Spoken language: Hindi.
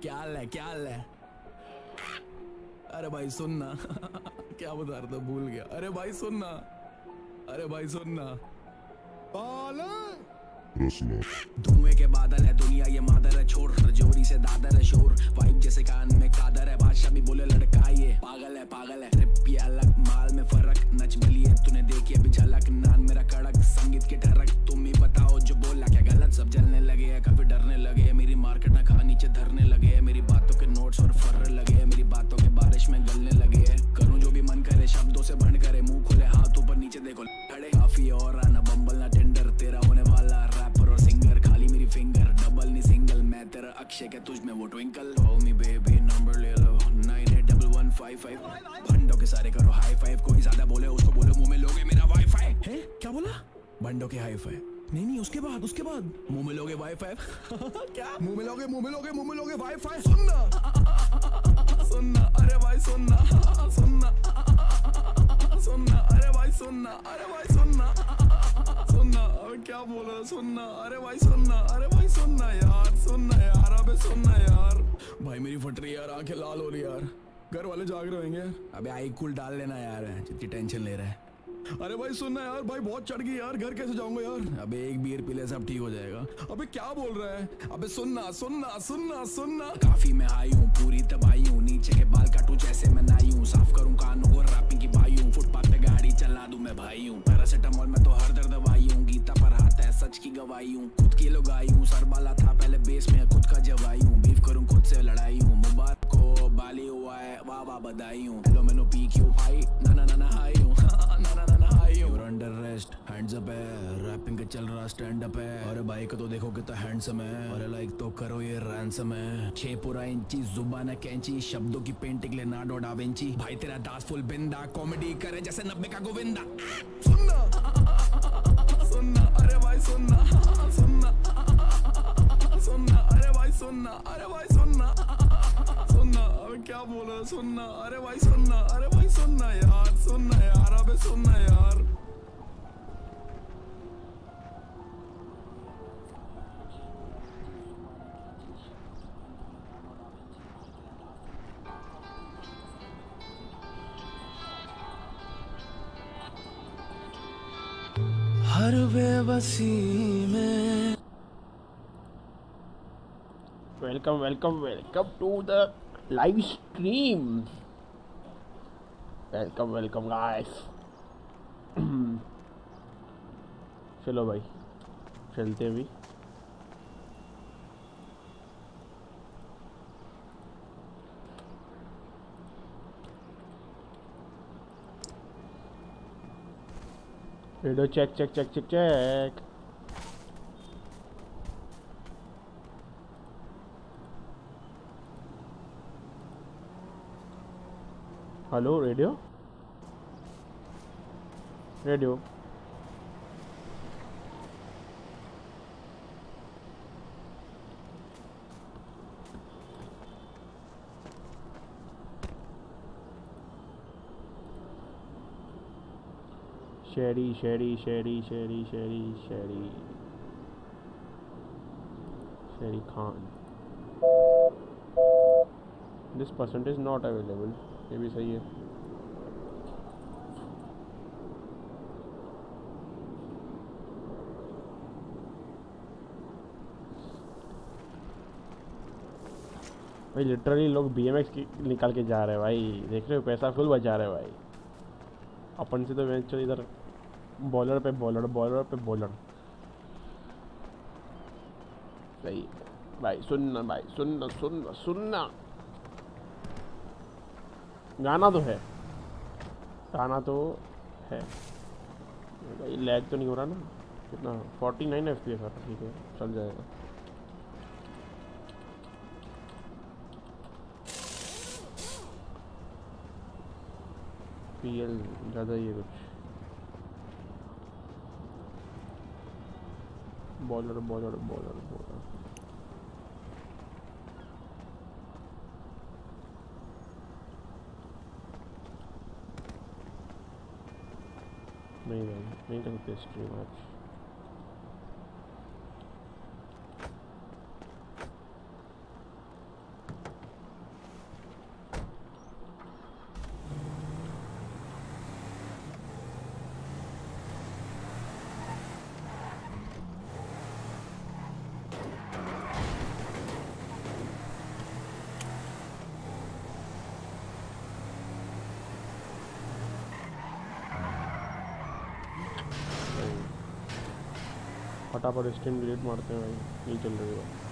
क्या हाल है, क्या हाल है? अरे भाई सुनना क्या बता रहा था, भूल गया। अरे भाई सुनना, अरे भाई सुनना। धुएं के बादल है दुनिया, ये मादर है छोड़, रजौरी से दादर है शोर, वाइब जैसे कान में कादर है, बादशाह भी बोले लड़का ये पागल है, पागल है। रिप ये अलग, माल में फर्क, नच बली है तूने देखी अभी झलक, नान मेरा कड़क, संगीत के ठरक, तुम ही बताओ जो बोला क्या गलत। सब जलने लगे है, काफी डरने लगे है, मेरी मार्केट ना खा नीचे धरने लगे है, मेरी बातों के नोट्स और फर्र लगे है, मेरी बातों के बारिश में गलने लगे है। करूँ जो भी मन करे, शब्दों से भंड करे, मुंह खोले हाथ ऊपर नीचे देखो खड़े, काफी और आना बम्बल ना टेंडर, तेरा होने वाला रैपर और सिंगर, खाली मेरी फिंगर, डबल नहीं सिंगल, मैं तेरा अक्षय के तुझ में वो twinkle. Call me baby, number ले लो 981155, भंडों के सारे करो हाई फाइव, कोई ज्यादा बोले उसको बोलो मुंह में लोगे मेरा वाईफाई। है क्या बोला? भंडों के हाई फाइव नहीं, उसके बाद मुंह में लोगे वाईफाई। क्या मुंह में लोगे, मुंह में लोगे, मुंह में लोगे वाईफाई। सुनना सुनना, अरे भाई सुनना, सुनना सुनना, अरे भाई सुनना, अरे भाई सुनना, सुनना। अबे क्या बोल रहा, सुनना, अरे भाई सुनना, अरे भाई सुनना यार, सुनना यार, अबे सुनना यार। भाई मेरी फट रही यार, आंखें लाल हो रही यार, घर वाले जाग रहे होंगे। अबे आई कूल डाल लेना यार, जितनी टेंशन ले रहा है। अरे भाई सुनना यार, भाई बहुत चढ़ गई यार, घर कैसे जाऊंगा यार? अबे एक बियर पी ले, सब ठीक हो जाएगा। अबे क्या बोल रहा है? अबे सुनना सुनना सुनना सुनना। काफी मैं आई हूँ, पूरी तबाही हूँ, नीचे के बाल काटूं जैसे मैं नाई हूँ, साफ करूँ कानों को, रैपिंग की भाई हूँ, फुटपाथ पे गाड़ी चला दूं मैं भाई हूँ, पैरासिटामोल में तो हर दर्द दवाई हूँ, गीता पर हाथ है सच की गवाही हूँ, खुद की लगाई हूँ, सरबाला था पहले बेस में, खुद का जवाई हूँ, बीफ करूँ खुद से लड़ाई हूँ, मुबारक को बाली हुआ है, वाह वाह बधाई हूँ, हेलो मैनो पी क्यू आई, ना ना ना ना हाई हूँ, ना ना ना ना हाई हूँ। अंडर रेस्ट हैंड्स अप है, रैपिंग का चल रहा स्टैंड अप है, अरे भाई को तो देखो कितना हैंडसम है, अरे लाइक तो करो ये रैंसम है, 6 पूरा इंची जुबान कैंची, शब्दों की पेंटिंग ले ना डोडा बेंची, भाई तेरा दास फुल बिंदा, कॉमेडी करे जैसे 90 का गोविंदा। सुनना सुनना, अरे भाई सुनना, सुनना सुनना, अरे भाई सुनना, अरे भाई सुनना, सुनना। अबे क्या बोल रहा है, सुनना, अरे भाई सुनना, अरे भाई सुनना यार, सुनना यार, अबे सुनना यार। हर बेबसी में। Welcome welcome welcome to the live stream, welcome welcome guys. चलो भाई चलते भी। Radio check check check check check. Hello radio, radio शेरी शेरी शेरी शेरी शेरी शेरी शेरी खान, दिस परसेंटेज नॉट अवेलेबल, ये भी सही है। भाई लिटरली लोग BMX की निकाल के जा रहे हैं भाई, देख रहे हो, पैसा फुल बचा रहे हैं भाई। अपन से तो वेंचर इधर बॉलर पे बॉलर, बॉलर पे बॉलर। सही भाई, सुनना भाई, सुनना सुनना सुनना। गाना तो है, गाना तो है भाई, लैग तो नहीं हो रहा ना? कितना 49 FPS है, ठीक है चल जाएगा। PL ज़्यादा ही है कुछ। बॉलर बॉलर बॉलर बॉलर, नहीं भाई नहीं करते स्ट्रीम आज। फटाफट स्ट्रीम डिलीट मारते हैं भाई, नहीं चल रही है।